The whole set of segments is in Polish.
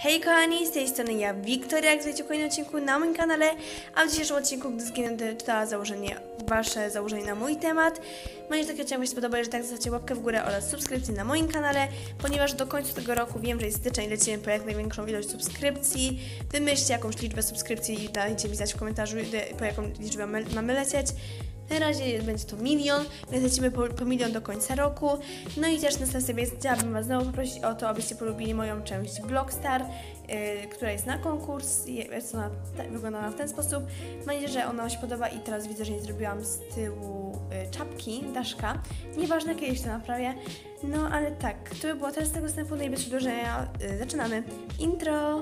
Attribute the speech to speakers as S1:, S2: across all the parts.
S1: Hej kochani, z tej strony ja, Wiktoria, jak wiecie w kolejnym odcinku na moim kanale, a w dzisiejszym odcinku, gdy zginę, czytała wasze założenie na mój temat. Mam nadzieję, że taki odcinek Wam się spodoba, że tak zostawcie łapkę w górę oraz subskrypcję na moim kanale, ponieważ do końca tego roku wiem, że jest styczeń, lecimy po jak największą ilość subskrypcji. Wymyślcie jakąś liczbę subskrypcji i dajcie mi znać w komentarzu, po jaką liczbę mamy lecieć. Na razie będzie to 1 000 000, więc lecimy po 1 000 000 do końca roku. No i też następnie chciałabym Was znowu poprosić o to, abyście polubili moją część Vlogstar, która jest na konkurs. Wygląda w ten sposób. Mam nadzieję, że ona się podoba i teraz widzę, że nie zrobiłam z tyłu czapki, daszka. Nieważne, kiedyś to naprawię. No ale tak, to by było teraz tego wstępu, no i bez przedłużenia zaczynamy. Intro!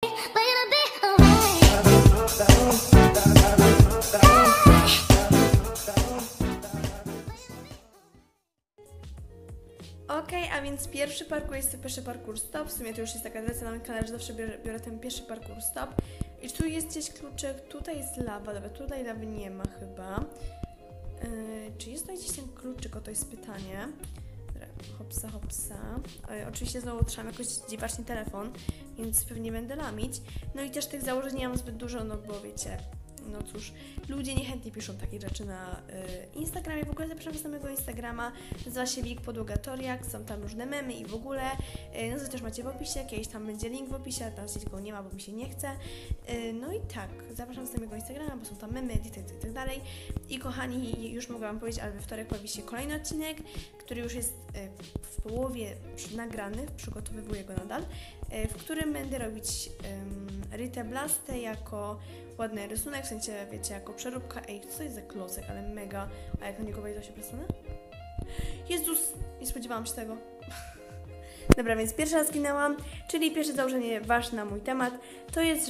S1: Okej, a więc pierwszy parkour jest to pierwszy parkour stop. W sumie to już jest taka tradycja na moim kanale, że zawsze biorę ten pierwszy parkour stop. I tu jest gdzieś kluczyk, tutaj jest lawa, dobra, tutaj lawy nie ma chyba. Czy jest tutaj gdzieś ten kluczyk? O, to jest pytanie. Dobra, hopsa. Oczywiście znowu trzymam jakoś dziwacznie telefon, więc pewnie będę lamić. No i też tych założeń nie mam zbyt dużo, no bo wiecie, no cóż, ludzie niechętnie piszą takie rzeczy na Instagramie. W ogóle zapraszam Was na mojego Instagrama, nazywa się Wik_Toriak, są tam różne memy i w ogóle, no to też macie w opisie, kiedyś tam będzie link w opisie, a teraz tylko nie ma, bo mi się nie chce. No i tak, zapraszam Was na mojego Instagrama, bo są tam memy, edity i tak dalej. I kochani, już mogę Wam powiedzieć, ale we wtorek pojawi się kolejny odcinek, który już jest w połowie nagrany, przygotowywuję go nadal, w którym będę robić Ritę Blastę jako ładny rysunek, w sensie, wiecie, jako przeróbka. Ej, co to jest za klocek, ale mega. A jak na niego wejdę, to się przesunę? Jezus! Nie spodziewałam się tego. Dobra, więc pierwszy raz zginęłam, czyli pierwsze założenie ważne na mój temat, to jest,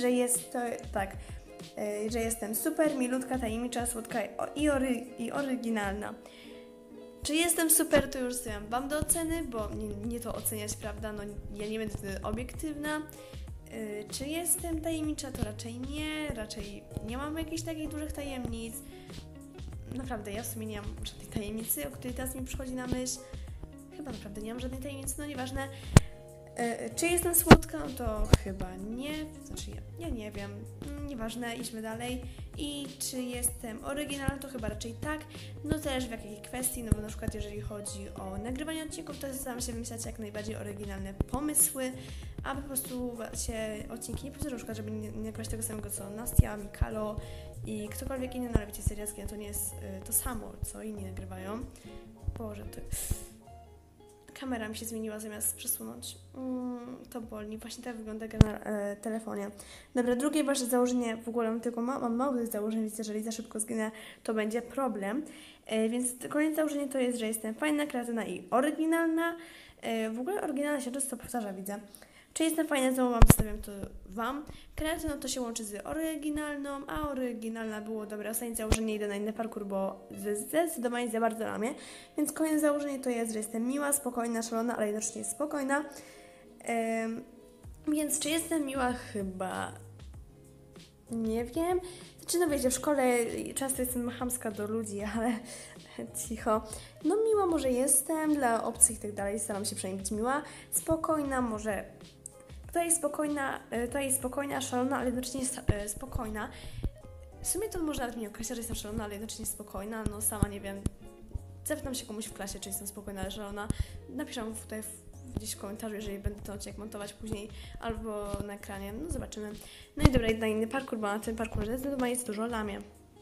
S1: że jestem super, milutka, tajemnicza, słodka i oryginalna. Czy jestem super, to już zostawiam Wam do oceny, bo nie to oceniać, prawda, no ja nie będę wtedy obiektywna. Czy jestem tajemnicza? To raczej nie mam jakichś takich dużych tajemnic. Naprawdę, ja w sumie nie mam żadnej tajemnicy, o której teraz mi przychodzi na myśl. Chyba naprawdę nie mam żadnej tajemnicy, no nieważne. Czy jestem słodka? No to chyba nie. Znaczy ja nie wiem. Nieważne, idźmy dalej. I czy jestem oryginalna? To chyba raczej tak. No też w jakiej kwestii, no bo na przykład jeżeli chodzi o nagrywanie odcinków, to staram się wymyślać jak najbardziej oryginalne pomysły, aby po prostu się odcinki nie powstały, na przykład żeby nie nagrywać tego samego co Nastia, Mikalo i ktokolwiek inny, no ale wiecie, serialskie to nie jest to samo, co inni nagrywają. Boże, to... Kamera mi się zmieniła zamiast przesunąć. To boli. Właśnie tak wygląda na telefonie. Dobra, drugie wasze założenie, w ogóle mam mało tych założeń, więc jeżeli za szybko zginę, to będzie problem. Więc kolejne założenie to jest, że jestem fajna, kreatywna i oryginalna. W ogóle oryginalna się często powtarza, widzę. Czy jestem fajna, znowu Wam zostawiam to Wam. Kreatywna to się łączy z oryginalną, a oryginalna było, dobra, ostatnie założenie, idę na inny parkour, bo zdecydowanie za bardzo ramię. Więc kolejne założenie to jest, że jestem miła, spokojna, szalona, ale jednocześnie spokojna. Więc czy jestem miła? Chyba nie wiem. Znaczy, no wiecie, w szkole często jestem chamska do ludzi, ale cicho. No miła może jestem, dla obcych i tak dalej, staram się przynajmniej być miła. Spokojna może... To jest spokojna, szalona, ale jednocześnie spokojna. W sumie to może nawet nie określa, że jestem szalona, ale jednocześnie spokojna. No sama nie wiem. Zapytam się komuś w klasie, czy jestem spokojna, ale szalona. Napiszę tutaj gdzieś w komentarzu, jeżeli będę ten odcinek montować później, albo na ekranie. No zobaczymy. No i dobra, na inny parkour, bo na tym parkourze zdecydowanie jest dużo lamię.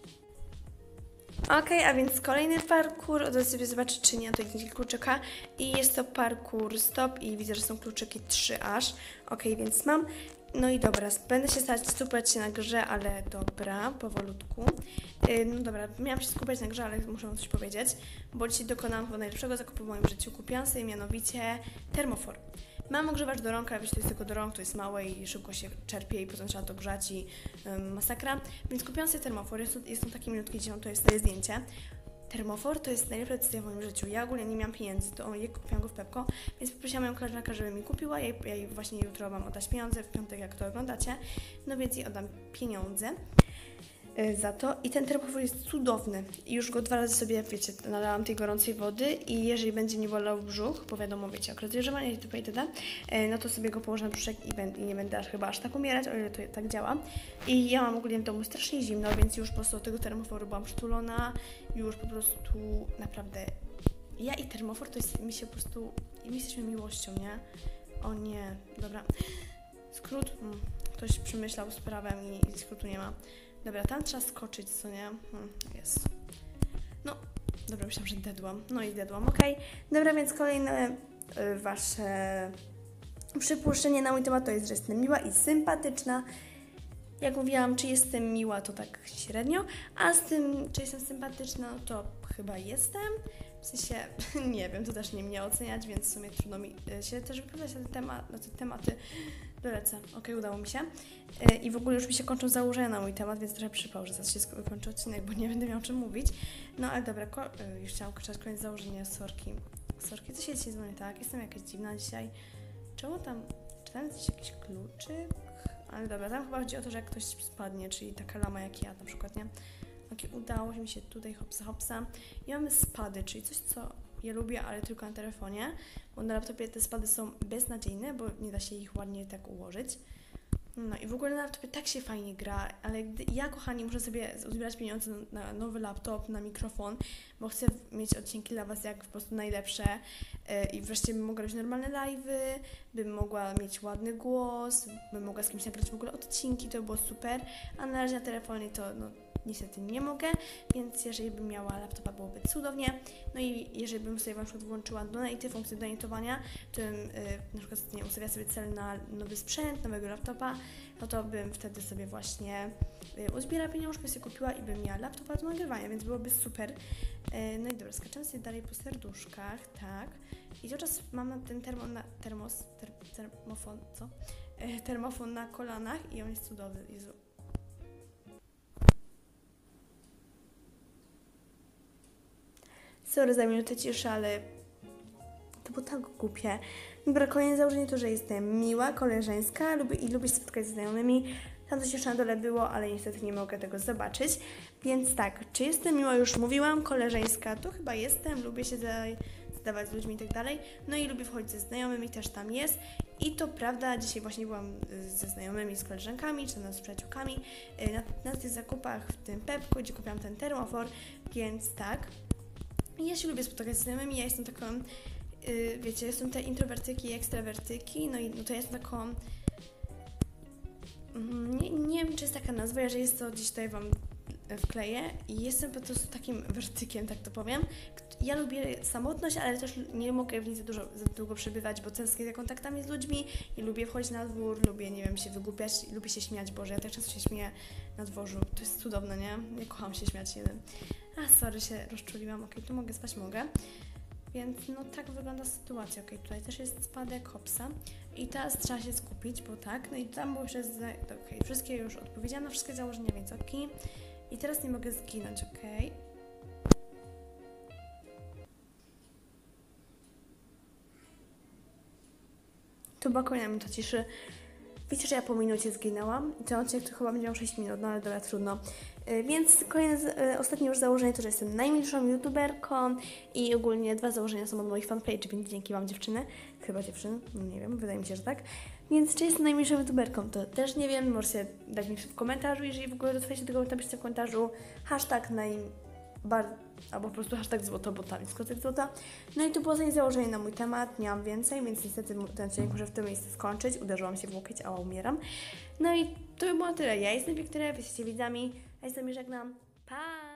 S1: Okej, a więc kolejny parkour, od razu sobie zobaczę, czy nie ma tutaj jakiegoś kluczyka. I jest to parkour stop i widzę, że są kluczyki 3 aż. Okej, więc mam. No i dobra, będę się starać skupiać się na grze, ale dobra, powolutku. No dobra, miałam się skupiać na grze, ale muszę Wam coś powiedzieć, bo dzisiaj dokonałam chyba najlepszego zakupu w moim życiu. Kupiłam sobie mianowicie termofor. Mam ogrzewacz do rąk, ale wiecie, to jest tylko do rąk, to jest małe i szybko się czerpie i potem trzeba to grzać i masakra. Więc kupiłam sobie termofor, jest to taki minutki, gdzie mam tutaj swoje zdjęcie. Termofor to jest najlepsza decyzja w moim życiu. Ja ogólnie nie miałam pieniędzy, to kupiłam go w Pepko, więc poprosiłam moją koleżankę, żeby mi kupiła. Ja jej właśnie jutro mam oddać pieniądze, w piątek jak to oglądacie, no więc jej oddam pieniądze. za to. I ten termofor jest cudowny. I już go 2 razy sobie, wiecie, nalałam tej gorącej wody i jeżeli będzie mi bolał brzuch, bo wiadomo, wiecie, jak rozjeżdżam itp., no to sobie go położę na brzuszek i nie będę chyba aż tak umierać, o ile to tak działa. I ja mam ogólnie w domu strasznie zimno, więc już po prostu do tego termoforu byłam przytulona. Już po prostu naprawdę ja i termofor to jest, mi się po prostu, my jesteśmy miłością, nie? O nie, dobra. Skrót? Ktoś przemyślał sprawę i skrótu nie ma. Dobra, tam trzeba skoczyć, co nie? Jest. No, dobra, myślałam, że dedłam. No i dedłam, okej. Dobra, więc kolejne wasze przypuszczenie na mój temat to jest, że jestem miła i sympatyczna. Jak mówiłam, czy jestem miła, to tak średnio, a z tym, czy jestem sympatyczna, to chyba jestem. W sensie, nie wiem, to też nie mnie oceniać, więc w sumie trudno mi się też wypowiadać na te tematy. Dolecę. Okej, udało mi się. I w ogóle już mi się kończą założenia na mój temat, więc trochę przypał, że zaraz się kończy odcinek, bo nie będę miał o czym mówić. No ale dobra, już chciałam kończyć koniec założenia, sorki. Sorki, co się dzisiaj dzwoni, tak? Jestem jakaś dziwna dzisiaj. Czemu tam, czy tam jest jakiś kluczyk? Ale dobra, tam chyba chodzi o to, że jak ktoś spadnie, czyli taka lama jak ja na przykład, nie? Okay, udało mi się tutaj hopsa. I mamy spady, czyli coś, co ja lubię, ale tylko na telefonie, bo na laptopie te spady są beznadziejne, bo nie da się ich ładnie tak ułożyć. No i w ogóle na laptopie tak się fajnie gra, ale ja, kochani, muszę sobie uzbierać pieniądze na nowy laptop, na mikrofon, bo chcę mieć odcinki dla Was jak po prostu najlepsze i wreszcie bym mogła robić normalne live'y, bym mogła mieć ładny głos, bym mogła z kimś nagrać w ogóle odcinki, to by było super, a na razie na telefonie to no, niestety nie mogę, więc jeżeli bym miała laptopa, byłoby cudownie. No i jeżeli bym sobie na przykład włączyła donate, funkcję donatowania, to bym na przykład nie ustawiała sobie cel na nowy sprzęt, nowego laptopa, no to bym wtedy sobie właśnie uzbierała pieniążki, sobie kupiła i bym miała laptopa do nagrywania, więc byłoby super. No i dobra, skaczemy sobie dalej po serduszkach, tak. I cały czas mam ten termofon na kolanach i on jest cudowny. Jezu. Sorry za minutę ciszy, ale to było tak głupie. Dobra, kolejne założenie to, że jestem miła, koleżeńska lubię się spotkać ze znajomymi. Tam coś jeszcze na dole było, ale niestety nie mogę tego zobaczyć. Więc tak, czy jestem miła? Już mówiłam, koleżeńska to chyba jestem, lubię się zadawać z ludźmi i tak dalej. No i lubię wchodzić ze znajomymi, też tam jest. I to prawda, dzisiaj właśnie byłam ze znajomymi, z koleżankami, czy z przyjaciółkami na tych zakupach w tym Pepku, gdzie kupiłam ten termofor, więc tak. Ja się lubię spotykać z znajomymi, ja jestem taką, wiecie, są te introwertyki i ekstrawertyki, no i no to ja jestem taką, nie wiem, czy jest taka nazwa, jeżeli jest to gdzieś tutaj Wam wkleję i jestem po prostu takim wertykiem, tak to powiem. Ja lubię samotność, ale też nie mogę w niej za długo przebywać, bo tęsknię za kontaktami z ludźmi i lubię wchodzić na dwór, lubię, nie wiem, się wygłupiać, lubię się śmiać, Boże, ja tak często się śmieję na dworzu, to jest cudowne, nie? Ja kocham się śmiać jeden. Sorry, się rozczuliłam, okej, tu mogę spać, mogę. Więc no tak wygląda sytuacja, okej, tutaj też jest spadek hopsa i teraz trzeba się skupić, bo tak, no i tam było jeszcze, okej, wszystkie już odpowiedziano, wszystkie założenia, więc okej. I teraz nie mogę zginąć, okej. Tu była kolejna minuta ciszy. Wiecie, że ja po minucie zginęłam i ten odcinek to chyba będzie miał 6 minut, no ale dobra, trudno. Więc kolejne, ostatnie już założenie to, że jestem najmilszą youtuberką i ogólnie 2 założenia są od moich fanpage, więc dzięki Wam, dziewczyny. Chyba dziewczyny, nie wiem, wydaje mi się, że tak. Więc czy jestem najmilszą youtuberką, to też nie wiem, możecie dać mi w komentarzu, jeżeli w ogóle dotrwaliście do tego, napiszcie w komentarzu hashtag albo po prostu hashtag złotobotami, skrótek złota. No i to było założenie na mój temat, nie mam więcej, więc niestety ten odcinek muszę w tym miejscu skończyć. Uderzyłam się w łokieć, a umieram. No i to by było tyle. Ja jestem Wiktoria, wy jesteście widzami, a ja z wami żegnam. Pa!